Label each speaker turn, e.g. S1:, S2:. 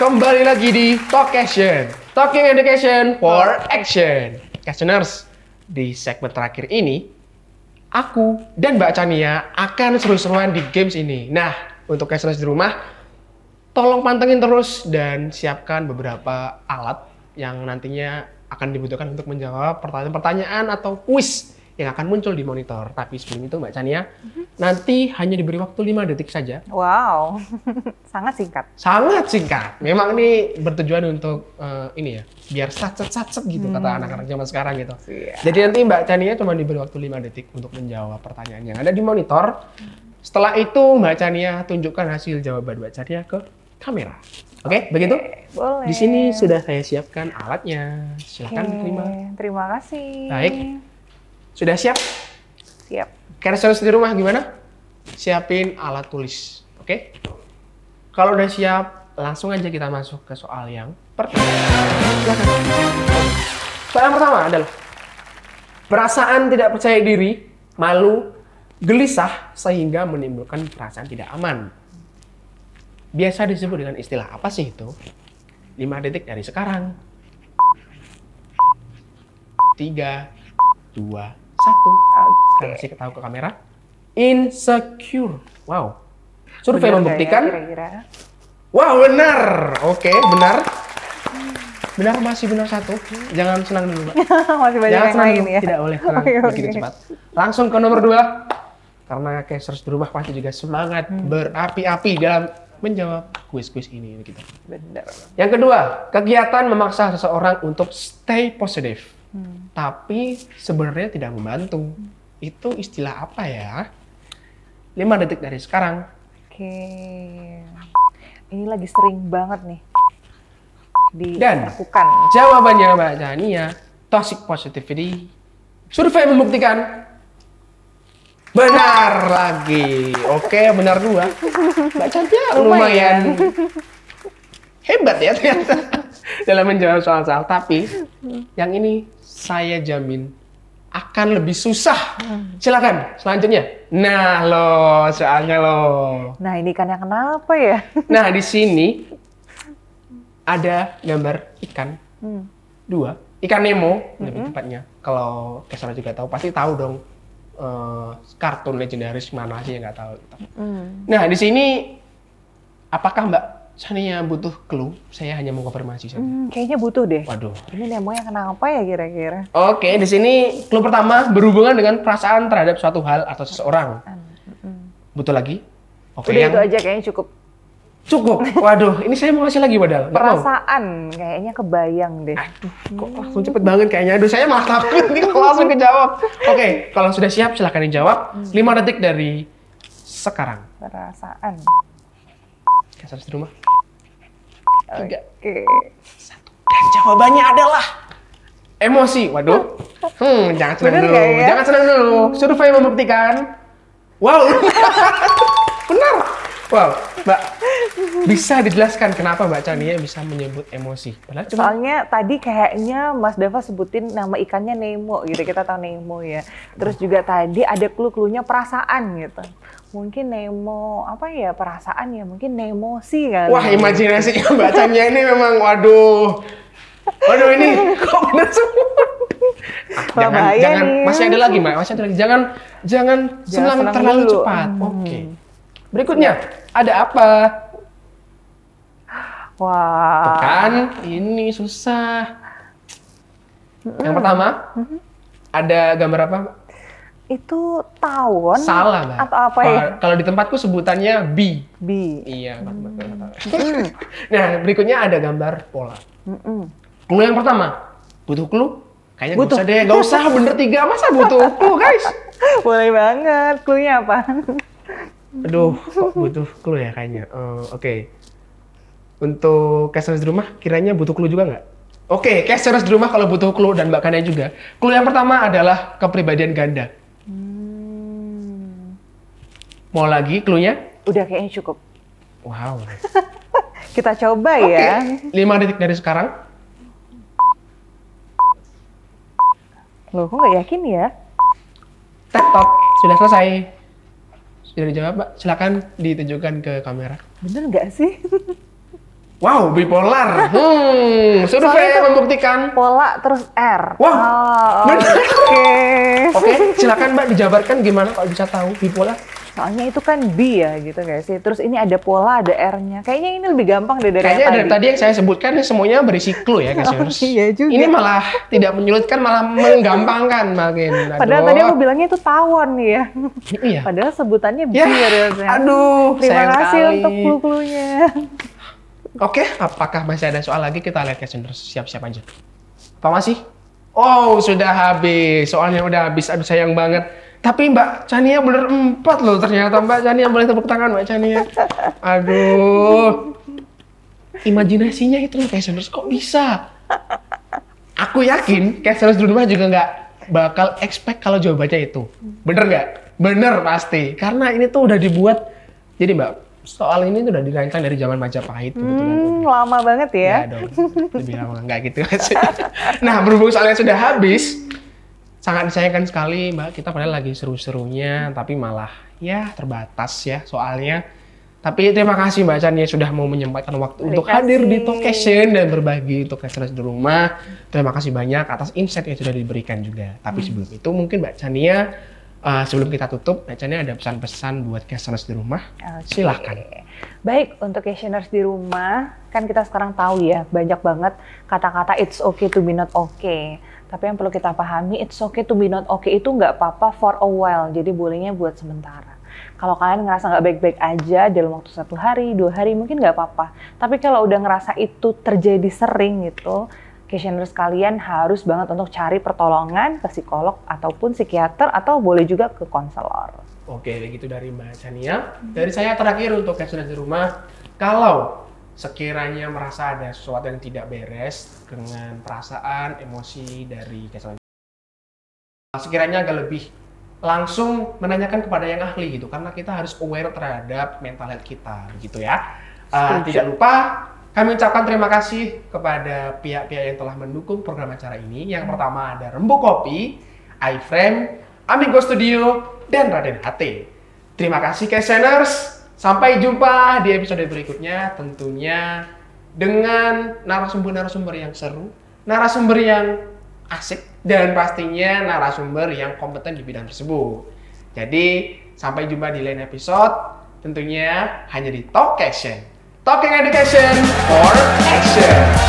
S1: kembali lagi di Talkation, Talking Education for Action. Questioners, di segmen terakhir ini, aku dan Mbak Chania akan seru-seruan di games ini. Nah, untuk questioners di rumah, tolong pantengin terus dan siapkan beberapa alat yang nantinya akan dibutuhkan untuk menjawab pertanyaan-pertanyaan atau kuis yang akan muncul di monitor. Tapi sebelum itu Mbak Chania, nanti hanya diberi waktu 5 detik saja.
S2: Wow, sangat singkat.
S1: Sangat singkat. Memang ini bertujuan untuk ini ya, biar sat-sat gitu kata anak-anak zaman sekarang gitu.
S2: Iya.
S1: Jadi nanti Mbak Chania cuma diberi waktu 5 detik untuk menjawab pertanyaan yang ada di monitor. Setelah itu Mbak Chania tunjukkan hasil jawaban Mbak Chania ke kamera. Oke, begitu?
S2: Boleh.
S1: Di sini sudah saya siapkan alatnya. Silakan terima.
S2: Terima kasih.
S1: Baik. Sudah siap?
S2: Siap.
S1: Questioners di rumah gimana? Siapin alat tulis, oke? Kalau udah siap, langsung aja kita masuk ke soal yang pertama. Silakan. Soal yang pertama adalah perasaan tidak percaya diri, malu, gelisah sehingga menimbulkan perasaan tidak aman. Biasa disebut dengan istilah apa sih itu? 5 detik dari sekarang. 3, 2, 1. Kita kasih tahu ke kamera. Insecure. Wow. Survei
S2: Benar
S1: membuktikan.
S2: nggak ya, kira-kira?
S1: Wow, benar. Oke, benar. Benar, masih benar satu. Jangan senang dulu, Mbak.
S2: Masih banyak
S1: Jangan
S2: yang
S1: senang
S2: lain
S1: dulu.
S2: ya.
S1: Tidak boleh senang
S2: Oke,
S1: begitu
S2: oke.
S1: cepat. Langsung ke nomor 2. Karena cashers di rumah pasti juga semangat berapi-api dalam menjawab kuis-kuis ini gitu.
S2: Benar.
S1: Yang kedua, kegiatan memaksa seseorang untuk stay positive. Tapi sebenarnya tidak membantu. Itu istilah apa ya? 5 detik dari sekarang.
S2: Oke. Ini lagi sering banget nih
S1: Dan
S2: dilakukan.
S1: jawabannya Mbak Chania, toxic positivity. Survei membuktikan benar lagi. Oke, benar 2. Mbak Chania lumayan hebat ya ternyata dalam menjawab soal-soal. Tapi yang ini saya jamin akan lebih susah. Silakan selanjutnya. Nah loh, soalnya loh.
S2: Nah, ini kan yang kenapa ya?
S1: Nah di sini ada gambar ikan. 2, ikan Nemo lebih tepatnya. Kalau Kesara juga tahu, pasti tahu dong kartun legendaris mana sih yang nggak tahu. Nah di sini apakah Mbak Chania butuh clue? Saya hanya mau konfirmasi saja.
S2: Kayaknya butuh deh.
S1: Waduh.
S2: Ini Nemo yang kenapa ya kira-kira?
S1: Oke, di sini clue pertama berhubungan dengan perasaan terhadap suatu hal atau seseorang. Butuh lagi? Oke,
S2: Udah
S1: yang
S2: itu aja kayaknya cukup.
S1: cukup. Waduh, ini saya mau kasih lagi padahal. Nggak mau.
S2: Perasaan kayaknya kebayang deh.
S1: Aduh, kok langsung cepet banget kayaknya. Aduh, saya malah takut nih kalau langsung kejawab. Oke, kalau sudah siap silahkan dijawab. 5 detik dari sekarang.
S2: Perasaan.
S1: Kasar di rumah. 3,
S2: Oke.
S1: 1. Dan jawabannya adalah emosi. Waduh. Jangan senang
S2: Bener
S1: dulu.
S2: nggak ya?
S1: Jangan senang dulu. Survei membuktikan. Wow. Benar. Wow, Mbak. Bisa dijelaskan kenapa Mbak Chania bisa menyebut emosi? Padahal cuma
S2: Soalnya tadi kayaknya Mas Dava sebutin nama ikannya Nemo gitu, kita tahu Nemo ya. Terus juga tadi ada clue-cluenya perasaan gitu. Mungkin Nemo, apa ya, perasaan ya, mungkin Nemosi kan.
S1: wah, imajinasinya Mbak Chania ini memang waduh. Waduh ini kok bener semua.
S2: Wah, bahaya
S1: jangan
S2: nih.
S1: masih ada lagi Mbak, masih ada lagi. Jangan senang
S2: senang
S1: terlalu
S2: dulu.
S1: cepat. Oke. Berikutnya ada apa?
S2: Wah.
S1: Tuh kan, ini susah. Yang pertama, ada gambar apa?
S2: Itu tawon
S1: Salah, Mbak.
S2: atau apa ya?
S1: Kalau di tempatku sebutannya B.
S2: B.
S1: Iya, Nah, berikutnya ada gambar pola. Clue yang pertama, butuh clue? Kayaknya nggak usah deh, nggak usah bener 3, masa butuh clue guys?
S2: Boleh banget. Cluenya apa?
S1: Aduh, kok butuh clue ya kayaknya. Oke. Untuk casters di rumah, kiranya butuh clue juga nggak? Oke, casters di rumah kalau butuh clue dan Mbak Kania juga. Clue yang pertama adalah kepribadian ganda. Mau lagi clue-nya?
S2: Udah kayaknya cukup.
S1: Wow.
S2: Kita coba
S1: Oke,
S2: ya.
S1: 5 detik dari sekarang.
S2: Loh, kok nggak yakin ya?
S1: Laptop sudah selesai. Sudah dijawab, Mbak. Silakan ditunjukkan ke kamera.
S2: Bener nggak sih?
S1: Wow, bipolar.
S2: Soalnya
S1: Survei
S2: itu
S1: membuktikan.
S2: pola terus R.
S1: Wah, benar.
S2: Oke.
S1: Oke, silakan Mbak dijabarkan gimana kalau bisa tahu bipolar.
S2: Soalnya itu kan B ya gitu guys sih. Terus ini ada pola, ada R-nya. Kayaknya ini lebih gampang deh dari
S1: Kayaknya
S2: yang
S1: dari tadi yang saya sebutkan ini semuanya berisi clue ya, Cassioners.
S2: Iya juga.
S1: Ini malah tidak menyulitkan, malah menggampangkan makin. Aduh.
S2: Padahal tadi aku bilangnya itu tawon nih ya.
S1: Iya.
S2: Padahal sebutannya B
S1: Ya,
S2: harusnya.
S1: aduh,
S2: Terima
S1: sayang
S2: kasih
S1: sekali.
S2: untuk clue-cluenya.
S1: Oke, apakah masih ada soal lagi? Kita lihat Cassioners. Siap-siap aja. Apa masih? Oh, sudah habis. Soalnya udah habis. Aduh, sayang banget. Tapi Mbak Chania bener 4 loh ternyata. Mbak Chania boleh tepuk tangan Mbak Chania. Aduh. Imajinasinya itu loh Cassioners. Kok bisa? Aku yakin Cassioners di rumah juga nggak bakal expect kalau jawabannya itu. Bener nggak? Bener pasti. Karena ini tuh udah dibuat. Jadi Mbak, soal ini tuh udah dirancang dari zaman Majapahit. Kebetulan.
S2: Lama banget ya.
S1: Ya dong, lebih lama nggak gitu. Nah, berhubung soalnya sudah habis, sangat disayangkan sekali Mbak, kita padahal lagi seru-serunya, tapi malah ya terbatas ya soalnya. Tapi terima kasih Mbak Chania sudah mau menyempatkan waktu untuk hadir di Talkcation dan berbagi untuk Cassioners di rumah. Terima kasih banyak atas insight yang sudah diberikan juga. Tapi sebelum itu mungkin Mbak Chania, sebelum kita tutup, Mbak Chania ada pesan-pesan buat Cassioners di rumah.
S2: Oke.
S1: Silahkan.
S2: Baik, untuk Cassioners di rumah, kan kita sekarang tahu ya, banyak banget kata-kata it's okay to be not okay. Tapi yang perlu kita pahami, it's okay to be not okay itu nggak apa-apa for a while, jadi bolehnya buat sementara. Kalau kalian ngerasa nggak baik-baik aja dalam waktu 1 hari, 2 hari, mungkin nggak apa-apa. Tapi kalau udah ngerasa itu terjadi sering gitu, Cassioners kalian harus banget untuk cari pertolongan ke psikolog ataupun psikiater atau boleh juga ke konselor.
S1: Oke, begitu dari Mbak Chania. Dari saya terakhir untuk Cassioners di rumah, kalau sekiranya merasa ada sesuatu yang tidak beres dengan perasaan, emosi dari Cassioners, sekiranya agak lebih langsung menanyakan kepada yang ahli gitu, karena kita harus aware terhadap mental health kita, gitu ya. Tidak lupa kami ucapkan terima kasih kepada pihak-pihak yang telah mendukung program acara ini. Yang pertama ada Rembu Kopi, iFrame, Amigo Studio, dan Raden HT. Terima kasih Cassioners. Sampai jumpa di episode berikutnya, tentunya dengan narasumber-narasumber yang seru, narasumber yang asik, dan pastinya narasumber yang kompeten di bidang tersebut. Jadi, sampai jumpa di lain episode, tentunya hanya di Talkcation. Talking Education for Action.